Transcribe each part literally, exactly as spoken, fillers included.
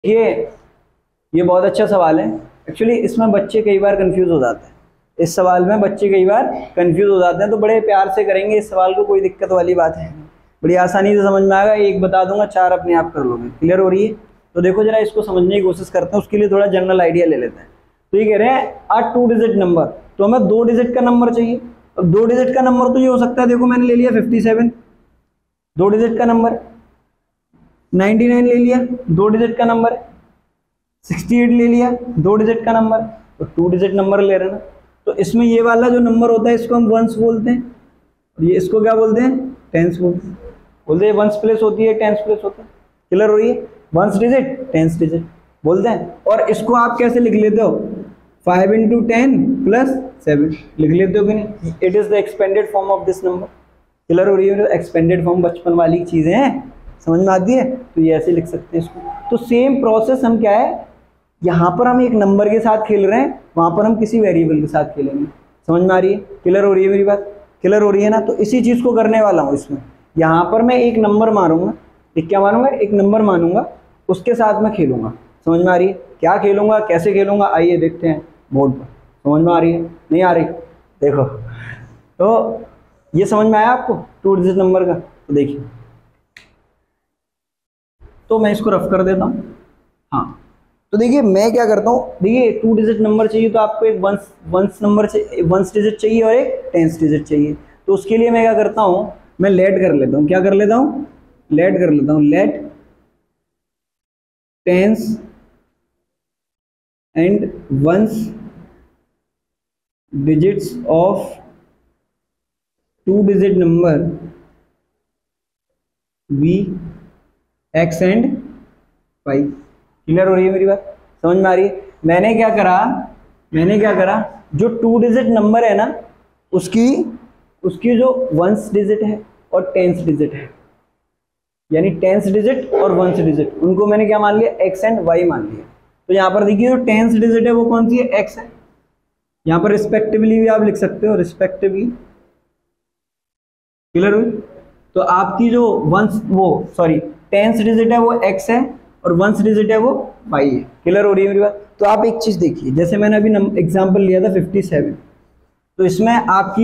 ये ये बहुत अच्छा सवाल है। एक्चुअली इसमें बच्चे कई बार कंफ्यूज हो जाते हैं। इस सवाल में बच्चे कई बार कंफ्यूज हो जाते हैं, तो बड़े प्यार से करेंगे इस सवाल को, कोई दिक्कत वाली बात है नहीं, बड़ी आसानी से समझ में आएगा। एक बता दूंगा, चार अपने आप कर लोगे। क्लियर हो रही है? तो देखो जरा इसको समझने की कोशिश करते हैं, उसके लिए थोड़ा जनरल आइडिया ले लेते हैं। तो ये कह रहे हैं अ टू डिजिट नंबर, तो हमें दो डिजिट का नंबर चाहिए। अब दो डिजिट का नंबर तो ये हो सकता है, देखो मैंने ले लिया फिफ्टी सेवन, दो डिजिट का नंबर। नाइन्टी नाइन ले लिया, दो डिजिट का नंबर। सिक्सटी एट ले लिया, दो डिजिट का नंबर। तो टू डिजिट नंबर ले रहे हैं ना, तो इसमें ये वाला जो नंबर होता है इसको हम वंस बोलते हैं, और ये इसको क्या बोलते हैं? टेंस बोलते हैं। बोलते हैं वंस प्लेस होती है, टेंस प्लेस होता है। क्लियर हो रही है? वंस डिजिट, टेंस डिजिट बोलते हैं। और इसको आप कैसे लिख लेते हो? Five into ten plus seven लिख लेते हो कि नहीं? It is the expanded form of this number. Clear हो रही है? एक्सपेंडेड फॉर्म बचपन वाली चीजें हैं, समझ में आती है? तो ये ऐसे लिख सकते हैं इसको। तो सेम प्रोसेस हम क्या है, यहाँ पर हम एक नंबर के साथ खेल रहे हैं, वहां पर हम किसी वेरिएबल के साथ खेलेंगे। समझ में आ रही है? क्लियर हो रही है मेरी बात? क्लियर हो रही है ना? तो इसी चीज को करने वाला हूँ इसमें। यहाँ पर मैं एक नंबर मारूंगा, एक क्या मारूंगा? एक नंबर मानूंगा, उसके साथ मैं खेलूंगा। समझ में आ रही है? क्या खेलूंगा, कैसे खेलूंगा, आइए देखते हैं बोर्ड पर। समझ में आ रही है? नहीं आ रही? देखो, तो ये समझ में आया आपको टू डिजिट नंबर का? तो देखिए, तो मैं इसको रफ कर देता हूँ। हाँ, तो देखिए मैं क्या करता हूँ, देखिए टू डिजिट नंबर चाहिए तो आपको एक वंस वंस नंबर चाहिए, वंस डिजिट चाहिए और एक टेंस डिजिट चाहिए। तो उसके लिए मैं क्या करता हूँ, मैं लेट कर लेता हूँ। क्या कर लेता हूँ? लेट कर लेता हूँ। Let tens and ones digits of two digit number be X and Y. Clear हो रही है मेरी बात? समझ में आ रही है? मैंने क्या करा, मैंने क्या करा, जो टू डिजिट नंबर है ना, उसकी उसकी जो वंस डिजिट है और टेंस डिजिट है, यानी टेंस डिजिट और वंस डिजिट, उनको मैंने क्या मान लिया? एक्स एंड वाई मान लिया। तो यहाँ पर देखिए जो टेंस डिजिट है वो कौन सी है? एक्स है। यहाँ पर रिस्पेक्टिवली भी आप लिख सकते हो, रिस्पेक्टिवली। क्लियर हुई? तो आपकी जो वंस वो सॉरी टेंस डिजिट है वो एक्स है और वंस डिजिट है वो वाई है। क्लियर हो रही है मेरी बात? तो आप एक चीज देखिए, जैसे मैंने अभी एग्जांपल लिया था फिफ्टी सेवन, तो इसमें आपकी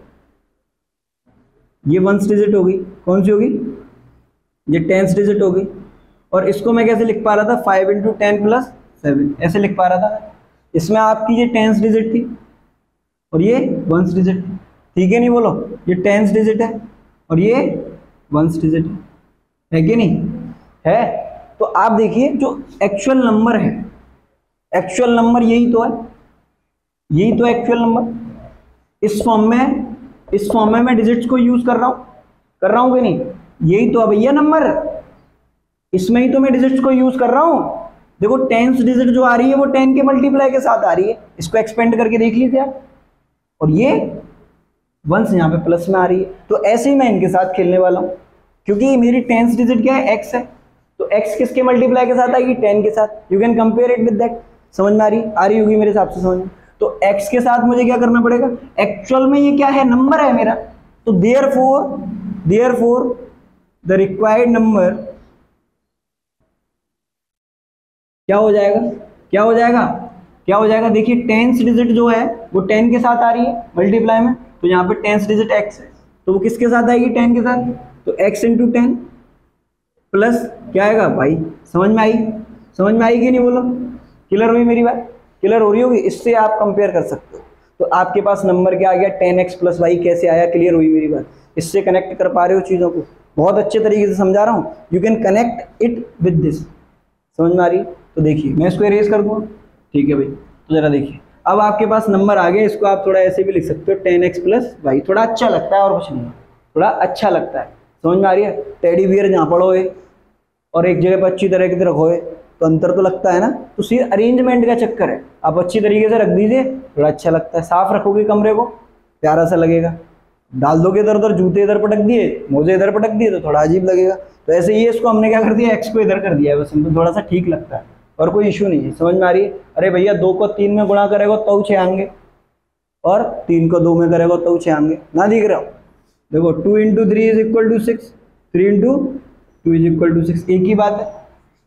ये वंस डिजिट होगी, कौन सी होगी? ये टेंस डिजिट होगी। और इसको मैं कैसे लिख पा रहा था? Five into ten plus seven, ऐसे लिख पा रहा था। इसमें आपकी ये टेंस डिजिट थी और ये वंस डिजिट थी। ठीक है नहीं? बोलो, ये टेंस डिजिट है और ये वंस डिजिट है, है कि नहीं? है। तो आप देखिए जो एक्चुअल नंबर है, एक्चुअल नंबर यही तो है, यही तो एक्चुअल नंबर। इस फॉर्म में इस फॉर्म में मैं डिजिट्स को यूज कर रहा हूं, कर रहा हूं कि नहीं? यही तो है भैया नंबर, इसमें ही तो मैं डिजिट्स को यूज कर रहा हूं। देखो टेंस डिजिट जो आ रही है वो टेन के मल्टीप्लाई के साथ आ रही है, इसको एक्सपेंड करके देख लीजिए आप। और ये वंस यहाँ पे प्लस में आ रही है। तो ऐसे ही मैं इनके साथ खेलने वाला हूं, क्योंकि मेरी टेंस डिजिट क्या है? एक्स है। तो x किसके मल्टीप्लाई के साथ आएगी? टेन के साथ। You can compare it with that. समझ में आ रही आ रही होगी मेरे हिसाब से समझ में। तो x के साथ मुझे क्या करना पड़ेगा? एक्चुअल में ये क्या है? नंबर है मेरा। तो therefore therefore the required number क्या हो जाएगा? क्या हो जाएगा? क्या हो जाएगा? देखिए टेंस डिजिट जो है वो टेन के साथ आ रही है मल्टीप्लाई में, तो यहाँ पे टेंस डिजिट x है, तो वो किसके साथ आएगी? टेन के साथ। तो x इंटू टेन प्लस क्या आएगा भाई? समझ में आई? समझ में आई कि नहीं? बोलो, क्लियर हुई मेरी बात? क्लियर हो रही होगी? इससे आप कंपेयर कर सकते हो। तो आपके पास नंबर क्या आ गया? टेन एक्स प्लस वाई कैसे आया? क्लियर हुई मेरी बात? इससे कनेक्ट कर पा रहे हो चीजों को? बहुत अच्छे तरीके से समझा रहा हूँ। You can connect it with this. समझ में आ रही? तो देखिए मैं इसको इरेज कर दूँ। ठीक है भाई, तो जरा देखिए, अब आपके पास नंबर आ गया। इसको आप थोड़ा ऐसे भी लिख सकते हो, टेन एक्स प्लस वाई। थोड़ा अच्छा लगता है और कुछ नहीं, थोड़ा अच्छा लगता है। समझ में आ रही है? टेडी बियर जहाँ पढ़ो और एक जगह पर अच्छी तरीके से रखोगे तो अंतर तो लगता है ना। तो सिर्फ अरेंजमेंट का चक्कर है, आप अच्छी तरीके से रख दीजिए, थोड़ा अच्छा लगता है। साफ रखोगे कमरे को, प्यारा सा लगेगा। डाल दोगे इधर उधर, जूते इधर पटक दिए, मोजे इधर पटक दिए, तो थोड़ा अजीब लगेगा। तो ऐसे ही इसको हमने क्या कर दिया? एक्स को इधर कर दिया है बस, इनको थोड़ा सा ठीक लगता है और कोई इशू नहीं है। समझ में आ रही है? अरे भैया दो को तीन में गुणा करेगा तो छः आएंगे, और तीन को दो में करेगा तो छः आएंगे ना। दिख रहा हो? देखो two into three is equal to six, three into two is equal to six, एक ही बात है।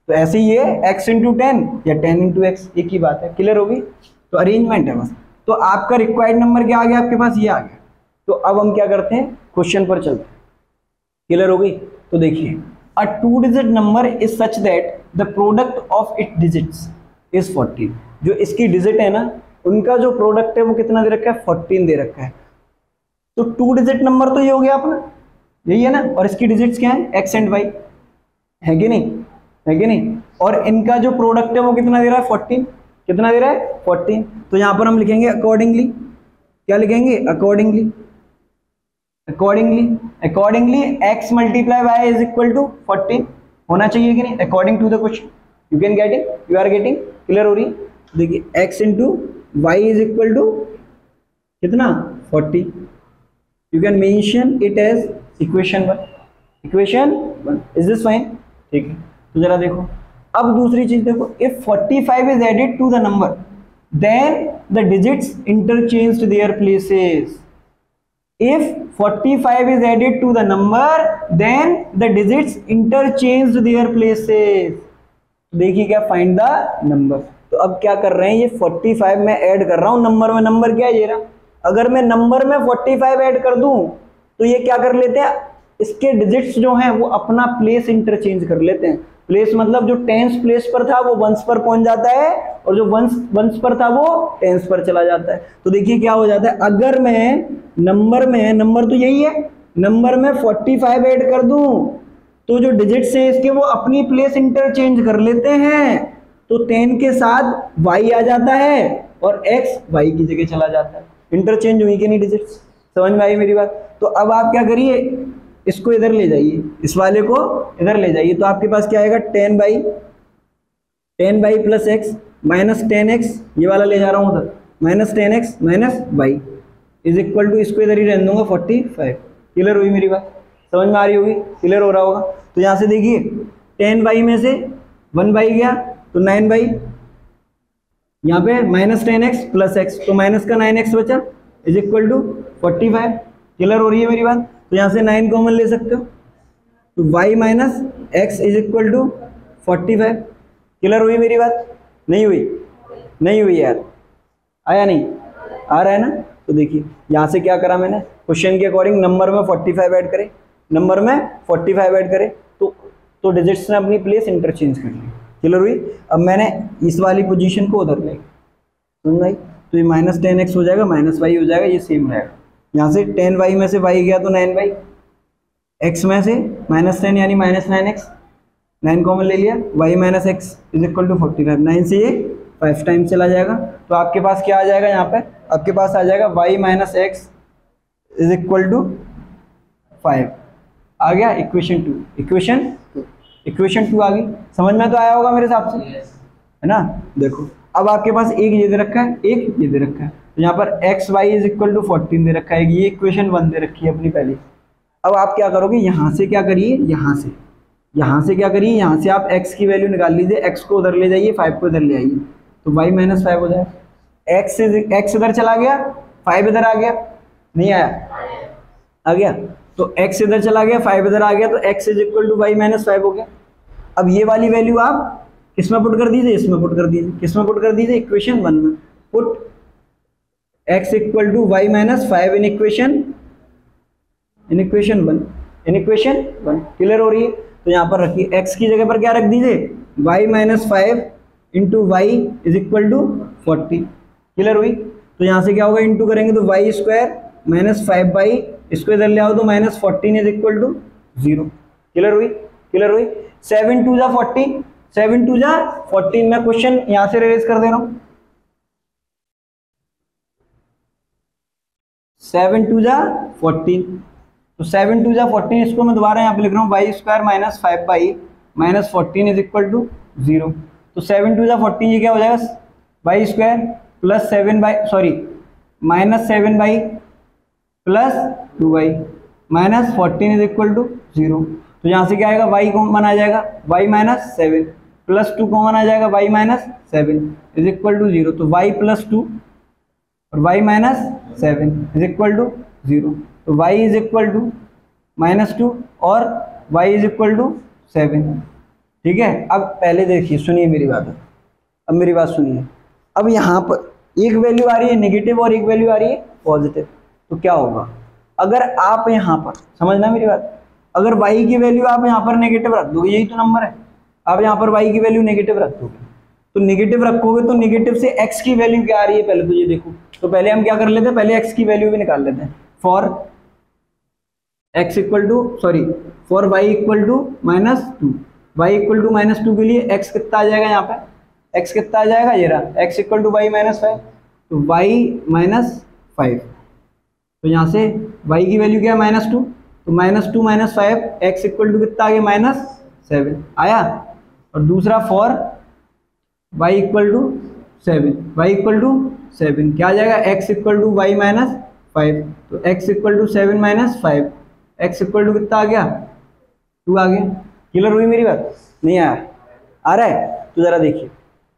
तो ऐसे ही ये x इंटू टेन या टेन इंटू एक्स, एक ही बात है। क्लियर होगी? तो अरेंजमेंट है बस। तो आपका रिक्वायर्ड नंबर क्या आ गया आपके पास, ये आ गया। तो अब हम क्या करते हैं, क्वेश्चन पर चलते हैं। क्लियर हो गई? तो देखिए, a two digit number is such that the product of it digits is fourteen. जो इसकी डिजिट है ना, उनका जो प्रोडक्ट है वो कितना दे रखा है, फोर्टीन दे रखा है। तो टू डिजिट नंबर तो ये हो गया अपना, यही है ना, और इसकी डिजिट्स क्या है, एक्स एंड वाई, है कि नहीं, है कि नहीं। और इनका जो प्रोडक्ट है वो कितना दे रहा है, फोर्टीन। कितना दे रहा है, फोर्टीन। तो यहां पर हम लिखेंगे अकॉर्डिंगली, क्या लिखेंगे, accordingly, accordingly accordingly x multiply y is equal to fourteen होना चाहिए कि नहीं, according to the question. You can get it, you are getting? Clear हो रही? देखिए x into Y is equal to कितना, forty. You can mention it as equation one, equation one. Is this fine? ठीक है। तो जरा देखो, अब दूसरी चीज देखो, if forty five is added to the number then the digits interchanged their places. If forty-five is added to the number, then the digits interchanged their places. देखिए क्या, find the number। तो अब क्या कर रहे हैं, ये forty-five में ऐड कर रहा हूं नंबर में। नंबर क्या है ये रहा। अगर मैं नंबर में forty-five ऐड कर दूं तो ये क्या कर लेते हैं, इसके डिजिट्स जो हैं वो अपना प्लेस इंटरचेंज कर लेते हैं। प्लेस मतलब जो टेंस प्लेस पर था वो वंस पर पहुंच जाता है, और जो वंस वंस पर था वो टेंस पर चला जाता है। तो देखिए क्या हो जाता है, अगर मैं नंबर में, नंबर तो यही है, नंबर में पैंतालीस ऐड कर दूं तो जो डिजिट्स हैं इसके वो अपनी प्लेस इंटरचेंज कर लेते हैं। तो टेन के साथ y आ जाता है और x y की जगह चला जाता है। इंटरचेंज हुई कि नहीं डिजिट्स? समझ में आई मेरी बात? तो अब आप क्या करिए, इसको इधर ले जाइए, इस वाले को इधर ले जाइए। तो आपके पास क्या आएगा, ten by ten by plus x minus ten x, ये वाला ले जा रहा हूँ उधर, minus ten x minus y is equal to, इसको इधर ही रहने दूंगा, फोर्टी फाइव। क्लियर हुई मेरी बात? समझ में आ रही होगी? क्लियर हो रहा होगा? तो यहाँ से देखिए, टेन बाई में से वन बाई गया तो नाइन बाई, यहाँ पे minus ten x plus x, तो माइनस का नाइन एक्स बचा is equal to forty five. Clear हो रही है मेरी बात? तो यहाँ से नाइन कॉमन ले सकते हो, तो y minus x is equal to forty five. Clear हुई मेरी बात? नहीं हुई? नहीं हुई यार, आया नहीं, आ रहा है ना? तो देखिए यहाँ से क्या करा मैंने, क्वेश्चन के अकॉर्डिंग नंबर में पैंतालीस ऐड करे, नंबर में पैंतालीस ऐड करे तो तो डिजिट्स ने अपनी प्लेस इंटरचेंज कर ली। क्लियर हुई? अब मैंने इस वाली पोजीशन को उधर ले, समझ आई? तो ये माइनस टेन एक्स हो जाएगा, माइनस वाई हो जाएगा, ये सेम रहेगा। यहाँ से टेन वाई में से वाई गया तो नाइन वाई, एक्स में से माइनस टेन यानी minus nine x, nine common ले लिया, y minus x is equal to forty five. Nine से ये फाइव टाइम चला जाएगा, तो आपके पास क्या आ जाएगा, यहाँ पे आपके पास आ जाएगा y minus x is equal to five. आ गया equation two, equation two, equation two आ गई। समझ में तो आया होगा मेरे हिसाब से, है ना? देखो अब आपके पास एक ये दे रखा है, एक ये दे रखा है, तो यहाँ पर x y is equal to fourteen दे रखा है, ये इक्वेशन वन दे रखी है अपनी पहली। अब आप क्या करोगे, यहाँ से क्या करिए, यहाँ से यहाँ से क्या करिए, यहाँ से आप x की वैल्यू निकाल लीजिए, x को उधर ले जाइए, फाइव को इधर ले आइए, तो y माइनस फाइव हो जाएगा। x x इधर चला गया, फाइव इधर आ गया, नहीं आया, आ गया, तो x इधर चला गया, फाइव इधर आ गया, तो x is equal to y minus five हो गया। अब ये वाली वैल्यू आप किसमें पुट कर दीजिए, इसमें पुट कर दीजिए, किसमें पुट कर दीजिए, इक्वेशन वन में। Put x equal to y minus five in equation in equation one in equation one. Clear हो रही है? तो यहाँ पर रखिए, x की जगह पर क्या रख दीजिए, y minus five into Y is equal to forty. Clear हुई? तो यहाँ से क्या होगा, इंटू करेंगे तो y square minus five by, इसको इधर ले आओ तो minus fourteen is equal to zero. Clear हुई? क्लियर हुई? सेवन टू जा फोर्टीन, सेवन टू जा फोर्टीन। मैं क्वेश्चन यहाँ से रिलीज कर दे रहा हूँ, सेवन टू जा फोर्टीन, तो सेवन टू जा फोर्टीन, इसको मैं दोबारा यहाँ पे लिख रहा हूँ, y square minus five by minus fourteen is equal to zero. तो सेवन टू जा फोर्टीन, ये क्या हो जाएगा, y square plus seven by sorry minus seven by plus two y minus fourteen is equal to zero. तो यहाँ से क्या आएगा, वाई कॉमन आ जाएगा, y minus seven plus two common आ जाएगा, y minus seven is equal to zero. तो वाई प्लस टू और y minus seven is equal to zero. तो y is equal to minus two और y is equal to seven. ठीक है, अब पहले देखिए, सुनिए मेरी बात, अब मेरी बात सुनिए। अब यहाँ पर एक वैल्यू आ रही है नेगेटिव और एक वैल्यू आ रही है पॉजिटिव, तो क्या होगा? अगर आप यहाँ पर, समझना मेरी बात, अगर y की वैल्यू आप यहाँ पर नेगेटिव रख दोगे, यही तो नंबर है, आप यहाँ पर y की वैल्यू नेगेटिव रख दोगे, तो नेगेटिव रखोगे तो नेगेटिव से x की वैल्यू क्या आ रही है पहले तो ये देखो। तो पहले हम क्या कर लेते हैं, पहले x की वैल्यू भी निकाल लेते हैं। For x equal to sorry for y equal to minus two, y equal to minus two के लिए x कितना आ जाएगा, यहाँ पे x कितना आ जाएगा, ये रहा x equal to y minus five, तो y माइनस फाइव, तो यहाँ से y की वैल्यू क्या है माइनस टू, तो minus two minus five x equal to कितना आ गया माइनस सेवन आया। और दूसरा for y equal to seven, y equal to seven क्या आ जाएगा, x equal to y minus five, तो x equal to seven minus five, x equal to कितना आ गया, टू आ गया। क्लियर हुई मेरी बात? नहीं आया? आ रहा है? तो जरा देखिए,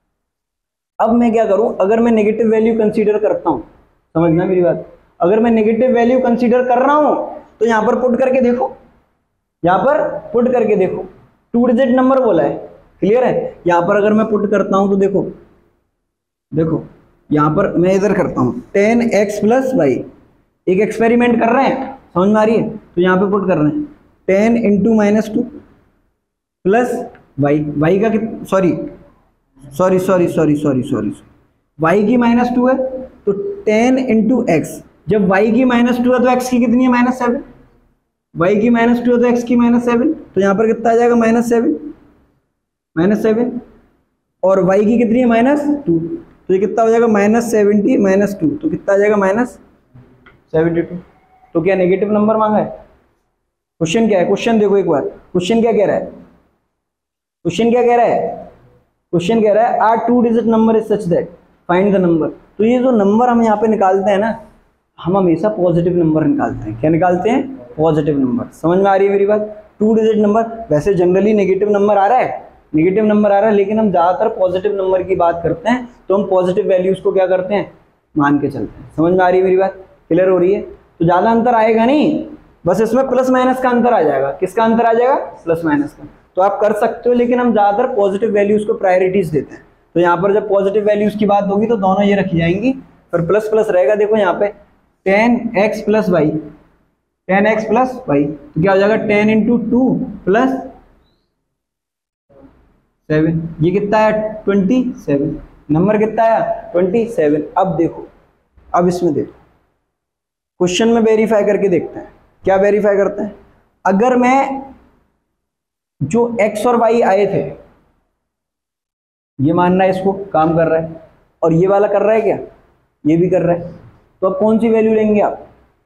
अब मैं क्या करूं, अगर मैं नेगेटिव वैल्यू कंसीडर करता हूं, समझना मेरी बात, अगर मैं नेगेटिव वैल्यू कंसीडर कर रहा हूं तो यहां पर पुट करके देखो, यहां पर पुट करके देखो, टू डिजिट नंबर बोला है, क्लियर है? यहां पर अगर मैं पुट करता हूं तो देखो देखो यहां पर मैं इधर करता हूं टेन एक्स प्लस वाई, एक एक्सपेरिमेंट कर रहे हैं, समझ में आ रही है? तो यहां पे पुट कर रहे हैं ten into minus two plus y, y का कितना, sorry sorry sorry sorry sorry sorry y की माइनस टू है, तो टेन इंटू एक्स, जब वाई की माइनस टू है तो एक्स की कितनी है माइनस सेवन, वाई की माइनस टू है तो एक्स की माइनस सेवन, तो यहाँ पर कितना आ जाएगा माइनस सेवन, माइनस सेवन, और वाई की कितनी है माइनस टू, तो ये कितना हो जाएगा माइनस सेवेंटी माइनस टू, तो कितना आ जाएगा माइनस सेवेंटी टू। तो क्या नेगेटिव नंबर मांगा है? क्वेश्चन क्या है, क्वेश्चन देखो एक बार, क्वेश्चन क्या कह रहा है, क्वेश्चन क्या कह रहा है, क्वेश्चन कह रहा है are two digit number is such that find the number. तो ये जो नंबर हम यहाँ पे निकालते हैं ना, हम हमेशा पॉजिटिव नंबर निकालते हैं। क्या निकालते हैं? Positive number. समझ में आ रही है मेरी बात? टू डिजिट नंबर, वैसे जनरली नेगेटिव नंबर आ रहा है, नेगेटिव नंबर आ रहा है, लेकिन हम ज़्यादातर पॉजिटिव नंबर की बात करते हैं, तो हम पॉजिटिव वैल्यूज को क्या करते हैं, मान के चलते हैं। समझ में आ रही है मेरी बात? क्लियर हो रही है? तो ज़्यादा अंतर आएगा नहीं, बस इसमें प्लस माइनस का अंतर आ जाएगा। किसका अंतर आ जाएगा? प्लस माइनस का। तो आप कर सकते हो, लेकिन हम ज़्यादातर पॉजिटिव वैल्यूज को प्रायोरिटीज देते हैं। तो यहाँ पर जब पॉजिटिव वैल्यूज की बात होगी तो दोनों ये रखी जाएंगी, फिर प्लस प्लस रहेगा। देखो यहाँ पे ten x plus y, ten x plus y, तो क्या हो जाएगा ten into two plus seven, ये कितना है ट्वेंटी सेवन, नंबर कितना आया ट्वेंटी सेवन। अब देखो, अब इसमें देखो, क्वेश्चन में वेरीफाई करके देखते हैं। क्या वेरीफाई करते हैं? अगर मैं जो x और y आए थे, ये मानना है इसको काम कर रहा है, और ये वाला कर रहा है क्या, ये भी कर रहा है, तो अब कौन सी वैल्यू लेंगे आप?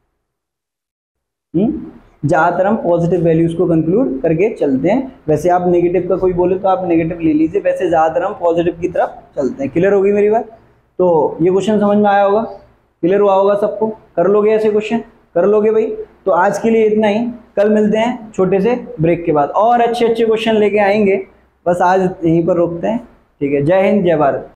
हम्म ज्यादातर हम पॉजिटिव वैल्यूज को कंक्लूड करके चलते हैं। वैसे आप नेगेटिव का कोई बोले तो आप नेगेटिव ले लीजिए, वैसे ज्यादातर हम पॉजिटिव की तरफ चलते हैं। क्लियर होगी मेरी बात? तो ये क्वेश्चन समझ में आया होगा, क्लियर हुआ होगा सबको? कर लोगे ऐसे क्वेश्चन? कर लोगे भाई? तो आज के लिए इतना ही, कल मिलते हैं छोटे से ब्रेक के बाद, और अच्छे अच्छे क्वेश्चन लेके आएंगे। बस आज यहीं पर रोकते हैं। ठीक है, जय हिंद, जय भारत।